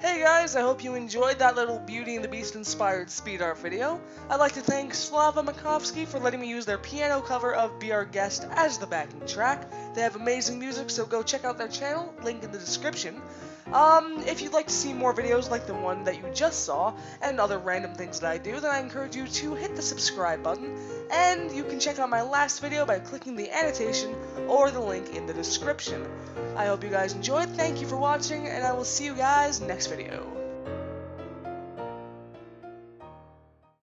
Hey guys, I hope you enjoyed that little Beauty and the Beast inspired speed art video. I'd like to thank Slava Makovsky for letting me use their piano cover of Be Our Guest as the backing track. They have amazing music, so go check out their channel, link in the description. If you'd like to see more videos like the one that you just saw, and other random things that I do, then I encourage you to hit the subscribe button, and you can check out my last video by clicking the annotation or the link in the description. I hope you guys enjoyed, thank you for watching, and I will see you guys next video.